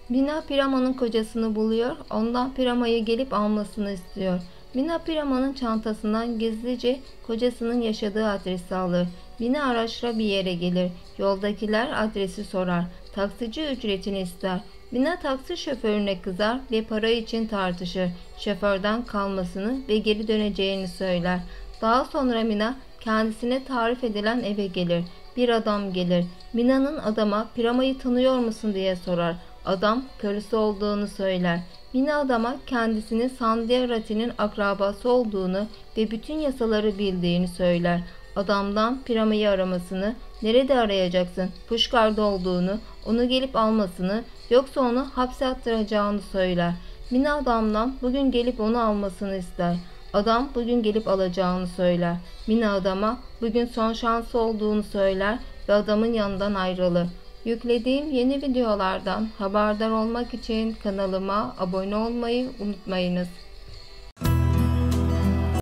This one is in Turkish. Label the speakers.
Speaker 1: Mina Pirama'nın kocasını buluyor, ondan Pirama'yı gelip almasını istiyor. Mina Pirama'nın çantasından gizlice kocasının yaşadığı adresi alır. Mina araçla bir yere gelir. Yoldakiler adresi sorar. Taksici ücretini ister. Mina taksi şoförüne kızar ve para için tartışır. Şoförden kalmasını ve geri döneceğini söyler. Daha sonra Mina kendisine tarif edilen eve gelir. Bir adam gelir. Mina'nın adama Pirama'yı tanıyor musun diye sorar. Adam karısı olduğunu söyler. Mina adama kendisinin Sandia Rati'nin akrabası olduğunu ve bütün yasaları bildiğini söyler. Adamdan Pirama'yı aramasını, nerede arayacaksın, Pushkar'da olduğunu, onu gelip almasını, yoksa onu hapse attıracağını söyler. Mina adamdan bugün gelip onu almasını ister. Adam bugün gelip alacağını söyler. Mina adama bugün son şansı olduğunu söyler ve adamın yanından ayrılır. Yüklediğim yeni videolardan haberdar olmak için kanalıma abone olmayı unutmayınız.